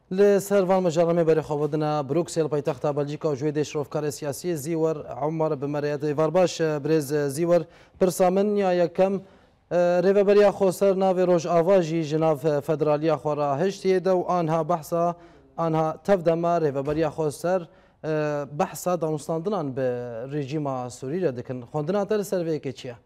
لسروان مجرمه برای خوابدنا بروکسل پایتخت بلژیکا و جوید شرفکار سیاسی زیور عمر بمریت وارباش برز زیور پرسامن یا یکم ریوبریا خوسر ناو روش آواجی جناف فدرالیا خورا هشتی دو آنها بحثا آنها تفدما ریوبریا خوسر بحثا دانستاندنان به رژیم سوری را دکن خوندنا تر سروی که چیه؟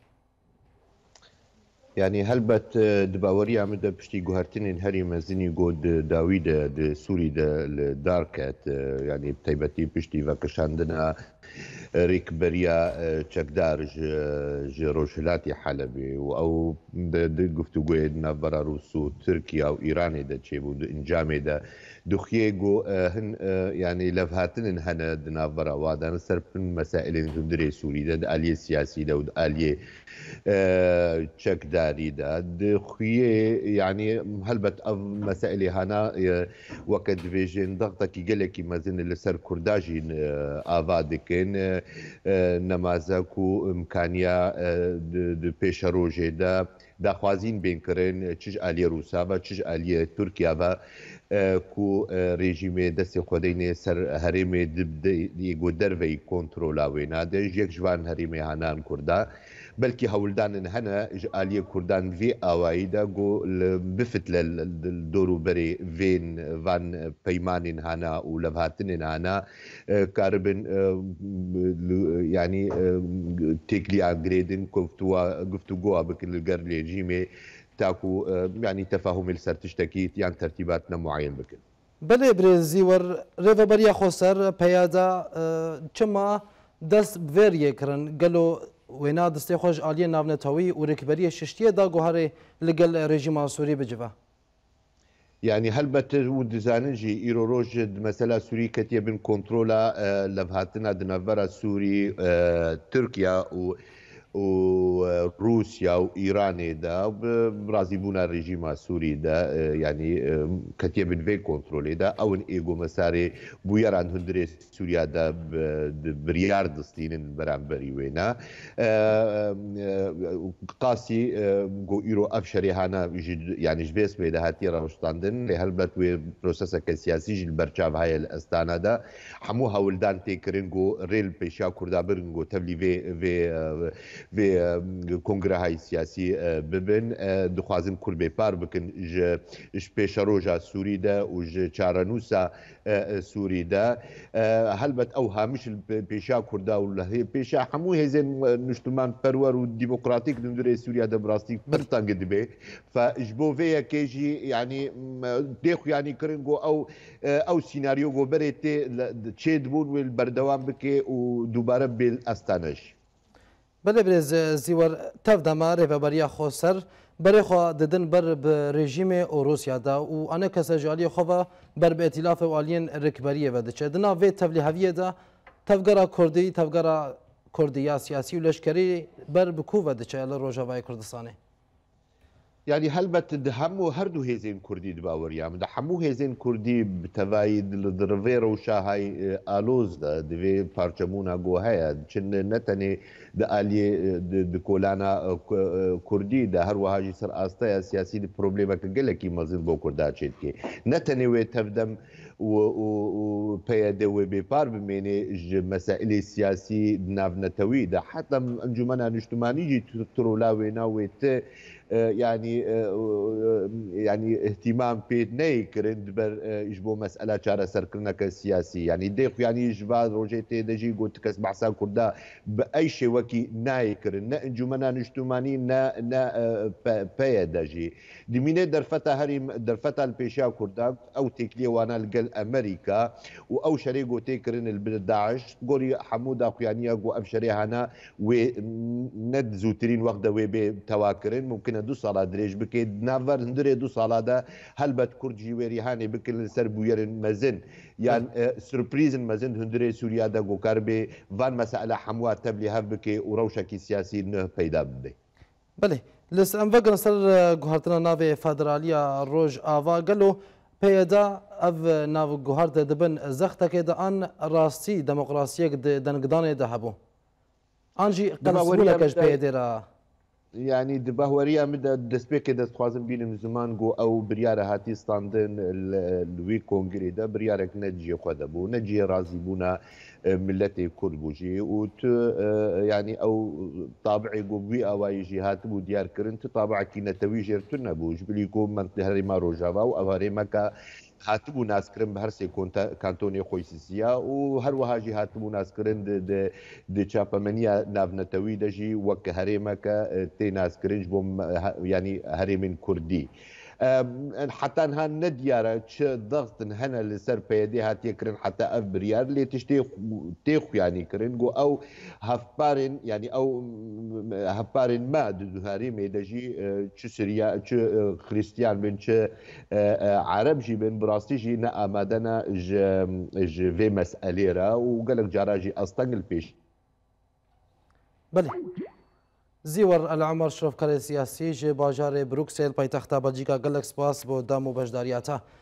يعني هلبت دباوري عمد بشتي جوهرتين هري مزني جود داويد سوري داركت يعني بتيبتي بشتي وكشاندنا ريك بريا تشكدار روشلاتي حلبي او قفتو جويدنا برا روسو تركيا او ايراني دا تشيبو انجامي دا دخيجو هن يعني لفهاتن هنا دنا برا وادان سربن مسائل تدري سوري دا اليه سياسي دا اليه تشكداري دا دخيه يعني هلبت مسائل هنا وقت فيجن ضغطك يقلك مازن لسر كرداجي افادكن نمازك وامكانيه د پیش روجه دا داخوازین بینکرین چج آلیه روسا و چج آلیه ترکیه و کو رژیم دست خودین سر هرم دیگو دروی کنترل وینا ده یک جوان هرم هنان کرده بلکه هولدان هنا آلیه کردان وی آوایده گو بفت لدورو بری وین وان پیمان هنا و لبهاتن هنا کاربن يعني تكلي جريدن گفتگو بكل الجرلي جيمي تاكو يعني تفاهم السرتشتكيت يعني ترتيباتنا معين بكل بله برزيور ريفبريا خوسر بيادا كما دست بفيريه كرن قالوا وينا دستي خوش آلية نافنتاوي وركبرية ششتية دا قوهاري لقل ريجيم سوري بجفا يعني هلبت ودزانجي ايرو روجد مثلا سوري كتيا بن كنترولا لفهاتنا دنافرا سوري تركيا وروسيا وايران دا برازيبونا الرجيم السوري دا يعني كتيا بن في كنترول دا او ان ايجو مساري بويران هندري سوريا دا بريار دستين برامبري وينا قاسي جو ايرو افشري هانا يعني جبيس بيدا هاتي رمشتاندن لهلبت و بروسيسا كسياسي جل برشاف هاي الاستانا دا حمو هاولدان تيكرينجو ريل بيشا كردا برنجو تبلي في کنگره های سیاسی ببین دخوازم کل بیپار بکن ج پیش روجا سوری دا و ج چارنوسا سوری دا هلبت او هامش پیشا کردا و له پیشا همو هزین نشتمان پرور و ديمقراطيك دندري سوريا دا براستيك برتانج دبي فاجبو فيا كيجي يعني ديخو يعني كرنجو او سيناريو جو بريتي تشيدبون والبردوان بكي ودوباره بالاستانش بله برز زیور تفدما ریوبریا خوسر برای خوا ددن بر برژیم روسیا دا و آن کس جالی خوا بر به ائتلاف والین رکبریه و دچه دنا وی تبلیغیه دا تفگرا کردی تفگرا کردیا سیاسی و لشکری بر بکو و دچه ال روجاوای کردستانه يعني هلبت دهمو هردو هيزين كردي دباوريام دهمو هيزين كردي بتوايد لدرفير وشاهاي آلوز دا دوي پارچمونا گو هيا چن نتني دا آلي دكولانا كردي دا هر وهاجي سر آستايا سياسي دي پروبليما كگلكي مزين بو كردا چيد كي نتني وي تفدم و بياده وبيبار بميني مسائل السياسي نافنتوي دا حتى انجمنا نجتماني جي ترولاوينا ويت يعني اهتمام بيت نيكرند بر يجبو مسألة شارة سركرنك السياسي يعني ديخ يعني يجبا روجيتي دجي قلت كس بحسا كردا بأي شيء وكي نايكرن نا انجمنا نجتماني نا بيا دجي دميني درفتا هريم درفتا البيشا كردا او تيكلي وانا لقل امريكا او شريقو تيكرن البلد داعش قولي حمودا قيانيا قو افشري هنا وند زوترين وقت ويبي تواكرن ممكن دو سالا دريج بكي نافر هندري دو سالا دا هلبت كرد جيويري هاني بكل سر بويرن مزن يعني سربريز مزن هندري سوريا دا قو كاربي فان مسألة حموات تبلي هف بكي وروشكي سياسي نه پیدا بده بله لس ام وگن سر گوهرتنا ناو فدرالیا روج آوا گلو پیدا اف ناو گوهرت دبن زختك دا ان راستی دموکراسیک دنگدان ده هبو انجي قنصبولكش پیدا را يعني دبهوريا مدى دسبيك دستخوازن بين زمان جو او برياره هاتي ستاندن الوي كونغري ده بريارك نجي خدبو نجي رازي بونا ملتي كل بوجي وت يعني او طابعي جو بي او يجي هاتبو ديار كرنت طابع كي نتوي جرتنا بوج بليكو من هريما روجافا او هريما كا هاتبو ناس كرن بهرسي كانتوني خويسيسيا وهروها جي هاتبو ناس كرن دي تشابمنيا نافنتوي دجي وك هريمك تي ناس كرنج بوم يعني هريم كردي حتى انها نديارة ضغط هنا لسر بيدي هات يكرن حتى اف بريار اللي تشتي تيخ يعني كرنجو او هفبارن يعني او هفبارن ما دو هريم دجي تش سوريا تش خريستيان بن تش عرب جي بن براستي جي نا امادنا ج في مسألة را وقال لك جراجي اصلا البيش. بله زیور العمر شرف کار سیاسی جه باجار بروکسل پایتخت بلژیکا گلک سپاس بۆ دام و بەشداریاتە.